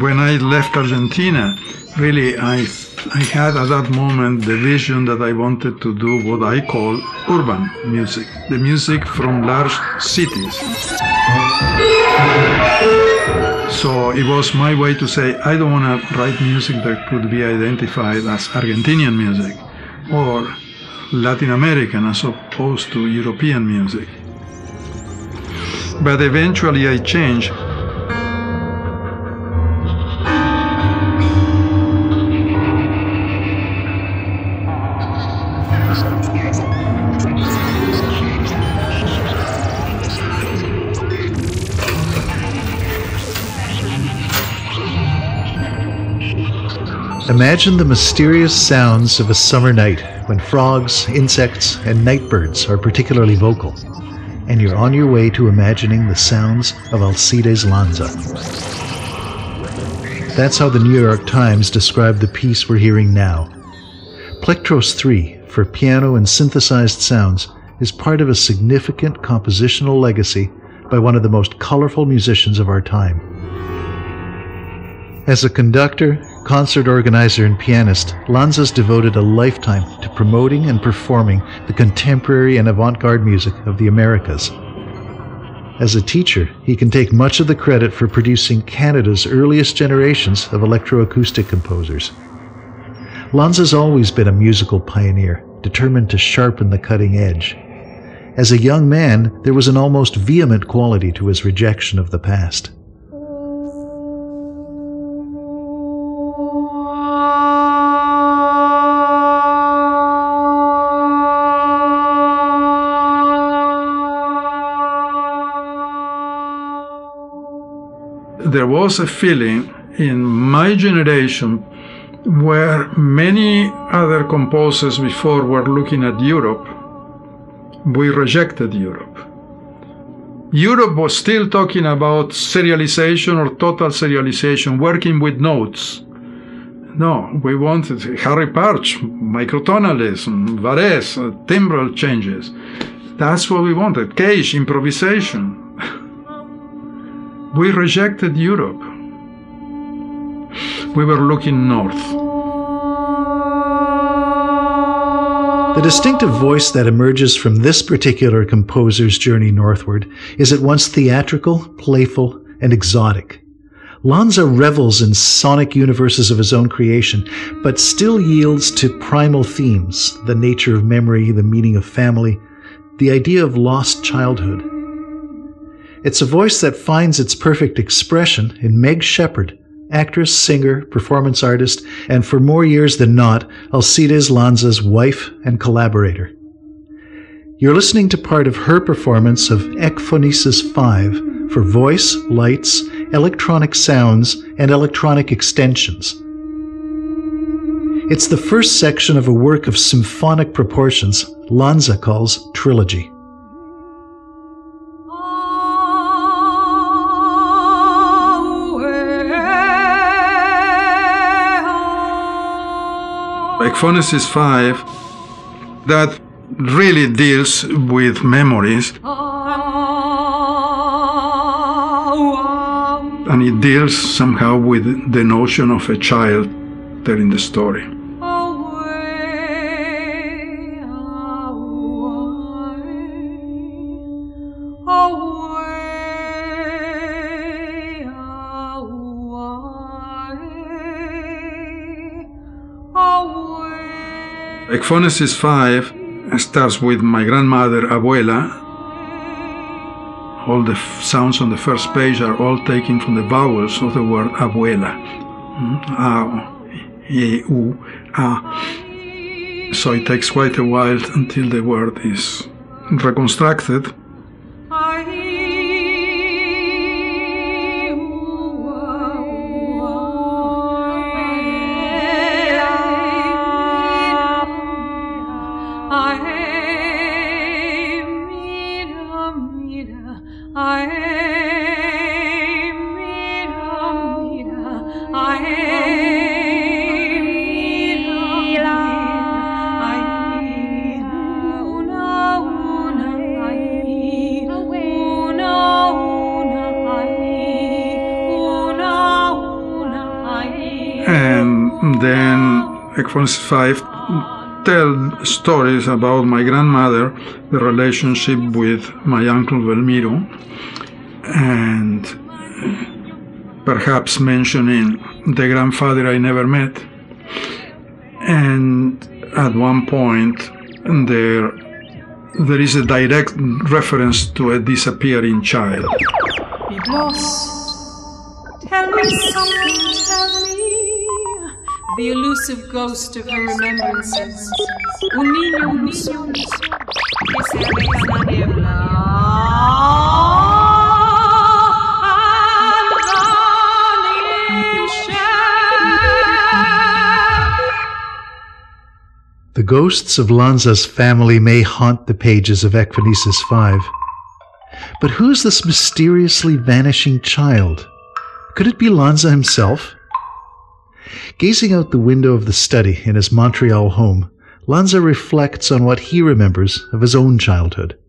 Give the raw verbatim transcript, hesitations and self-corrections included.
when I left Argentina, really I I had at that moment the vision that I wanted to do what I call urban music, the music from large cities. So it was my way to say, I don't want to write music that could be identified as Argentinian music or Latin American as opposed to European music. But eventually I changed. Imagine the mysterious sounds of a summer night when frogs, insects, and nightbirds are particularly vocal, and you're on your way to imagining the sounds of Alcides Lanza. That's how the New York Times described the piece we're hearing now. Plectros three, for piano and synthesized sounds, is part of a significant compositional legacy by one of the most colorful musicians of our time. As a conductor, concert organizer, and pianist, Lanza's devoted a lifetime to promoting and performing the contemporary and avant-garde music of the Americas. As a teacher, he can take much of the credit for producing Canada's earliest generations of electroacoustic composers. Lanza's always been a musical pioneer, determined to sharpen the cutting edge. As a young man, there was an almost vehement quality to his rejection of the past. There was a feeling in my generation where many other composers before were looking at Europe. We rejected Europe. Europe was still talking about serialization or total serialization, working with notes. No, we wanted Harry Partch, microtonalism, Varese, timbral changes. That's what we wanted. Cage, improvisation. We rejected Europe. We were looking north. The distinctive voice that emerges from this particular composer's journey northward is at once theatrical, playful, and exotic. Lanza revels in sonic universes of his own creation, but still yields to primal themes, the nature of memory, the meaning of family, the idea of lost childhood. It's a voice that finds its perfect expression in Meg Shepherd, actress, singer, performance artist, and for more years than not, Alcides Lanza's wife and collaborator. You're listening to part of her performance of Ekphonesis five for voice, lights, electronic sounds, and electronic extensions. It's the first section of a work of symphonic proportions Lanza calls Trilogy. Ekphonesis five, that really deals with memories, and it deals somehow with the notion of a child telling the story. Ekphonesis five starts with my grandmother, Abuela. All the f- sounds on the first page are all taken from the vowels of the word Abuela. A, E, U, A. So it takes quite a while until the word is reconstructed. Ekphonesis five tell stories about my grandmother, the relationship with my uncle Belmiro, and perhaps mentioning the grandfather I never met. And at one point, there, there is a direct reference to a disappearing child. Biblos, tell me something, tell me. The elusive ghost of her remembrances. Un niño, un niño, que se aleja en la niebla. The ghosts of Lanza's family may haunt the pages of Ekphonesis five. But who's this mysteriously vanishing child? Could it be Lanza himself? Gazing out the window of the study in his Montreal home, Lanza reflects on what he remembers of his own childhood.